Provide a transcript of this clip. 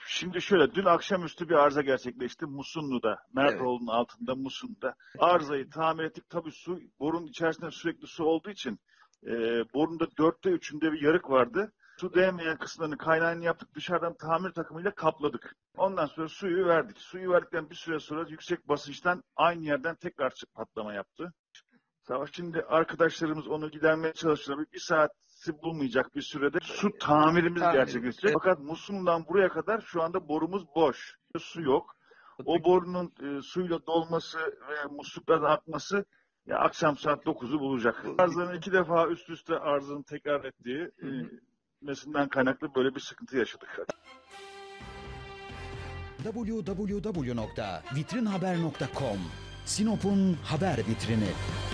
Şimdi şöyle, dün akşamüstü bir arıza gerçekleşti Musunlu'da, Evet. Mertoğlu'nun altında Musunlu'da. Arızayı tamir ettik. Tabii borunun içerisinde sürekli su olduğu için borunda 3'ünde bir yarık vardı. Su değmeyen kısımlarını, kaynağını yaptık, dışarıdan tamir takımıyla kapladık. Ondan sonra suyu verdik. Suyu verdikten bir süre sonra yüksek basınçtan aynı yerden tekrar patlama yaptı. Savaş, şimdi arkadaşlarımız onu gidermeye çalışıyorlar. Bir saati bulmayacak bir sürede su tamirimiz gerçekleşecek. Evet. Fakat Musun'dan buraya kadar şu anda borumuz boş. Su yok. O borunun suyla dolması ve musluklardan akması ya akşam saat 9'u bulacak. Arızanın 2 defa üst üste arızanın tekrar ettiği mesinden kaynaklı böyle bir sıkıntı yaşadık. www.vitrinhaber.com Sinop'un haber vitrini.